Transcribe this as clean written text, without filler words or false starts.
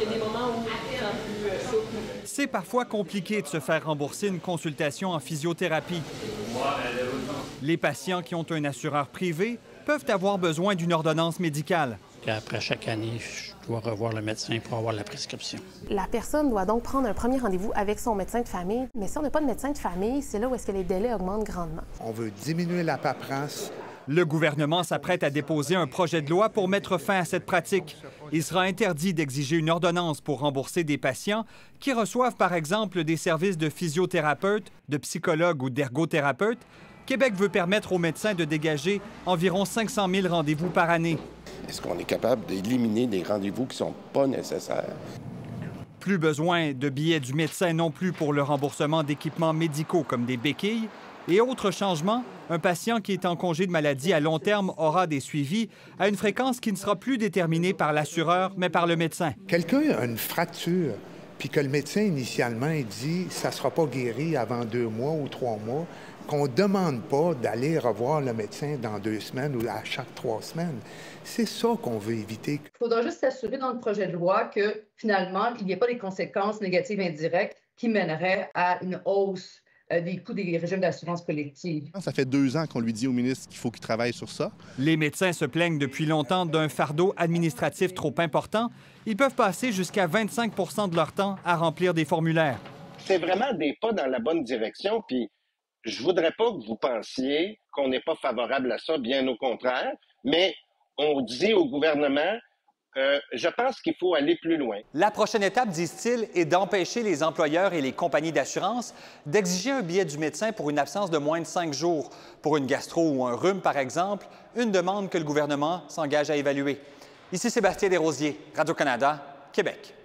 y a des moments où c'est plus souple. C'est parfois compliqué de se faire rembourser une consultation en physiothérapie. Les patients qui ont un assureur privé peuvent avoir besoin d'une ordonnance médicale. Puis après chaque année, je dois revoir le médecin pour avoir la prescription. La personne doit donc prendre un premier rendez-vous avec son médecin de famille. Mais si on n'a pas de médecin de famille, c'est là où est-ce que les délais augmentent grandement. On veut diminuer la paperasse. Le gouvernement s'apprête à déposer un projet de loi pour mettre fin à cette pratique. Il sera interdit d'exiger une ordonnance pour rembourser des patients qui reçoivent par exemple des services de physiothérapeute, de psychologue ou d'ergothérapeute. Québec veut permettre aux médecins de dégager environ 500 000 rendez-vous par année. Est-ce qu'on est capable d'éliminer des rendez-vous qui ne sont pas nécessaires? Plus besoin de billets du médecin non plus pour le remboursement d'équipements médicaux comme des béquilles. Et autre changement, un patient qui est en congé de maladie à long terme aura des suivis à une fréquence qui ne sera plus déterminée par l'assureur, mais par le médecin. Quelqu'un a une fracture, puis que le médecin, initialement, il dit « ça ne sera pas guéri avant 2 mois ou 3 mois », qu'on ne demande pas d'aller revoir le médecin dans 2 semaines ou à chaque 3 semaines. C'est ça qu'on veut éviter. Il faudra juste s'assurer dans le projet de loi que, finalement, il n'y ait pas des conséquences négatives indirectes qui mèneraient à une hausse des coûts des régimes d'assurance collective. Ça fait 2 ans qu'on lui dit au ministre qu'il faut qu'il travaille sur ça. Les médecins se plaignent depuis longtemps d'un fardeau administratif trop important. Ils peuvent passer jusqu'à 25 de leur temps à remplir des formulaires. C'est vraiment des pas dans la bonne direction, puis je voudrais pas que vous pensiez qu'on n'est pas favorable à ça, bien au contraire, mais on dit au gouvernement, je pense qu'il faut aller plus loin. La prochaine étape, disent-ils, est d'empêcher les employeurs et les compagnies d'assurance d'exiger un billet du médecin pour une absence de moins de 5 jours. Pour une gastro ou un rhume, par exemple, une demande que le gouvernement s'engage à évaluer. Ici Sébastien Desrosiers, Radio-Canada, Québec.